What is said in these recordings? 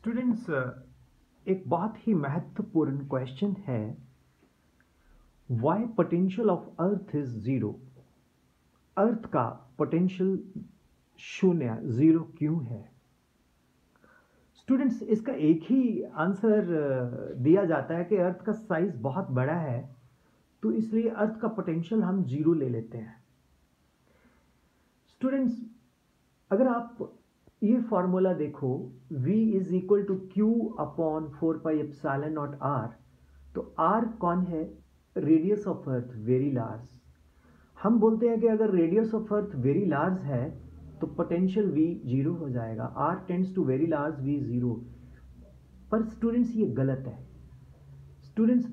Students, एक बहुत ही महत्वपूर्ण क्वेश्चन है, why potential of earth is zero. Earth का पोटेंशियल शून्य, जीरो क्यों है। स्टूडेंट्स, इसका एक ही आंसर दिया जाता है कि अर्थ का साइज बहुत बड़ा है, तो इसलिए अर्थ का पोटेंशियल हम जीरो ले लेते हैं। स्टूडेंट्स, अगर आप ये फॉर्मूला देखो, V is equal to Q upon 4πε0r, तो R कौन है? Radius of earth, very large. हम बोलते हैं कि अगर radius of earth very large है तो पोटेंशियल V जीरो हो जाएगा। R tends to very large, V zero. पर स्टूडेंट्स ये गलत है। स्टूडेंट्स,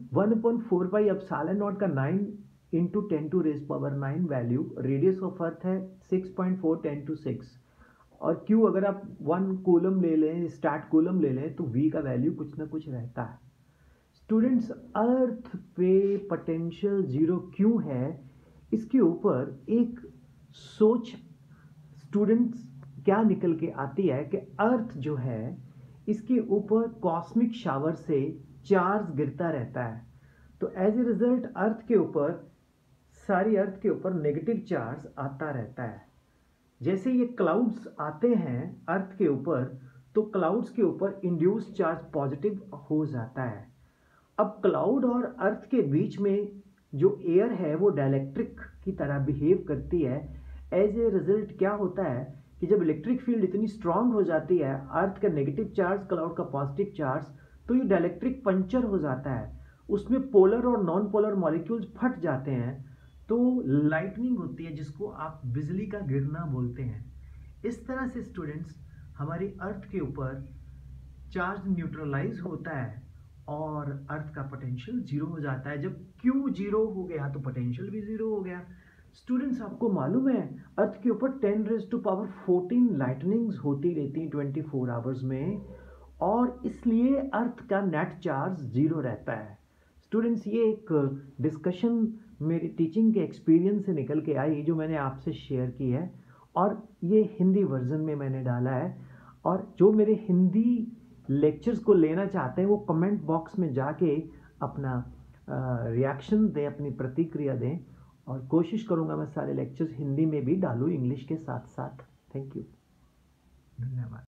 1/4πε0 का 9 into 10⁻⁹ value, radius of earth है 6.4 10⁶, और Q अगर आप 1 कूलम ले लें, स्टार्ट कूलम ले लें, तो V का वैल्यू कुछ ना कुछ रहता है। स्टूडेंट्स, अर्थ पे पोटेंशियल जीरो क्यों है, इसके ऊपर एक सोच स्टूडेंट्स क्या निकल के आती है कि अर्थ जो है इसके ऊपर कॉस्मिक शावर से चार्ज गिरता रहता है, तो एज ए रिजल्ट अर्थ के ऊपर, सारी अर्थ के ऊपर नेगेटिव चार्ज आता रहता है। जैसे ये क्लाउड्स आते हैं अर्थ के ऊपर, तो क्लाउड्स के ऊपर इंड्यूस चार्ज पॉजिटिव हो जाता है। अब क्लाउड और अर्थ के बीच में जो एयर है वो डाइलेक्ट्रिक की तरह बिहेव करती है। एज ए रिजल्ट क्या होता है कि जब इलेक्ट्रिक फील्ड इतनी स्ट्रांग हो जाती है, अर्थ का नेगेटिव चार्ज, क्लाउड का पॉजिटिव चार्ज, तो ये डाइलेक्ट्रिक पंचर हो जाता है, उसमें पोलर और नॉन पोलर मॉलिक्यूल्स फट जाते हैं, तो लाइटनिंग होती है, जिसको आप बिजली का गिरना बोलते हैं। इस तरह से स्टूडेंट्स, हमारी अर्थ के ऊपर चार्ज न्यूट्रलाइज होता है और अर्थ का पोटेंशियल जीरो हो जाता है। जब Q जीरो हो गया तो पोटेंशियल भी जीरो हो गया। स्टूडेंट्स, आपको मालूम है अर्थ के ऊपर 10⁻14 लाइटनिंग्स होती रहती हैं 24 आवर्स में, और इसलिए अर्थ का नेट चार्ज जीरो रहता है। स्टूडेंट्स, ये एक डिस्कशन मेरी टीचिंग के एक्सपीरियंस से निकल के आई, जो मैंने आपसे शेयर की है, और ये हिंदी वर्जन में मैंने डाला है। और जो मेरे हिंदी लेक्चर्स को लेना चाहते हैं वो कमेंट बॉक्स में जाके अपना रिएक्शन दें, अपनी प्रतिक्रिया दें, और कोशिश करूँगा मैं सारे लेक्चर्स हिंदी में भी डालूँ इंग्लिश के साथ साथ। थैंक यू, धन्यवाद।